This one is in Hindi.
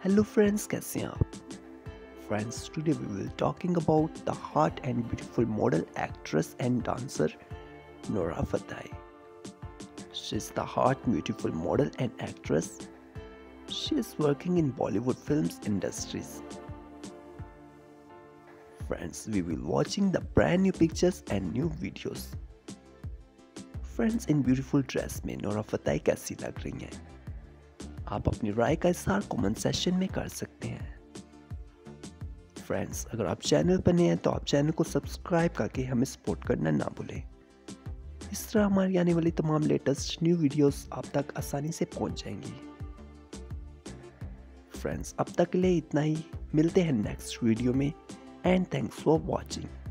Hello friends, कैसे हैं आप? Friends, today we will talking about the hot and beautiful model, actress and dancer norafatehi. She is the hot, beautiful model and actress. She is working in Bollywood films industries. Friends, we will watching the brand new pictures and new videos. Friends, in beautiful dress में norafatehi कैसी लग रही हैं? आप अपनी राय का इज़हार कमेंट सेक्शन में कर सकते हैं। फ्रेंड्स, अगर आप चैनल पर नए हैं तो आप चैनल को सब्सक्राइब करके हमें सपोर्ट करना ना भूलें। इस तरह हमारी आने वाली तमाम लेटेस्ट न्यू वीडियोस आप तक आसानी से पहुंच जाएंगी। फ्रेंड्स, अब तक के लिए इतना ही। मिलते हैं नेक्स्ट वीडियो में एंड थैंक्स फॉर वॉचिंग।